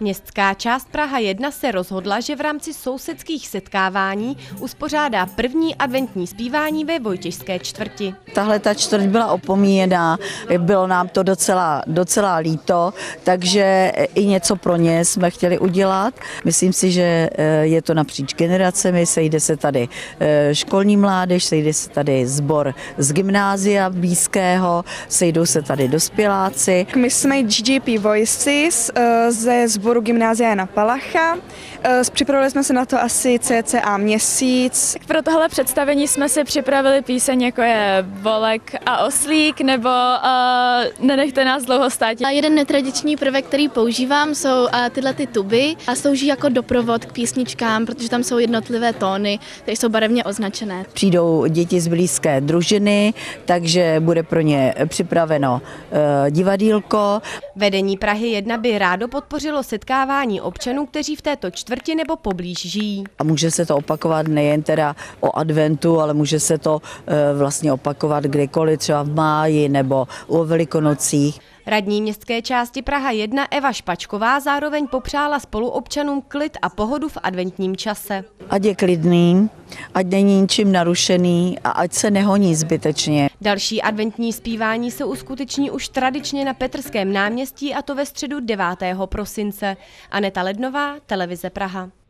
Městská část Praha 1 se rozhodla, že v rámci sousedských setkávání uspořádá první adventní zpívání ve Vojtěžské čtvrti. Tahle ta čtvrť byla opomíjená, bylo nám to docela líto, takže i něco pro ně jsme chtěli udělat. Myslím si, že je to napříč generacemi, sejde se tady školní mládež, sejde se tady sbor z gymnázia blízkého, sejdou se tady dospěláci. My jsme GGP Voices ze sboru gymnázia Jana Palacha. Připravili jsme se na to asi cca měsíc. Pro tohle představení jsme si připravili píseň, jako je Volek a oslík nebo Nenechte nás dlouho stát. Jeden netradiční prvek, který používám, jsou tyhle tuby a slouží jako doprovod k písničkám, protože tam jsou jednotlivé tóny, které jsou barevně označené. Přijdou děti z blízké družiny, takže bude pro ně připraveno divadýlko. Vedení Prahy 1 by rádo podpořilo setkávání občanů, kteří v této čtvrti nebo poblíž žijí. A může se to opakovat nejen teda o adventu, ale může se to vlastně opakovat kdykoliv, třeba v máji nebo o Velikonocích. Radní městské části Praha 1 Eva Špačková zároveň popřála spoluobčanům klid a pohodu v adventním čase. Ať je klidný, ať není ničím narušený a ať se nehoní zbytečně. Další adventní zpívání se uskuteční už tradičně na Petrském náměstí, a to ve středu 9. prosince. Aneta Lednová, Televize Praha.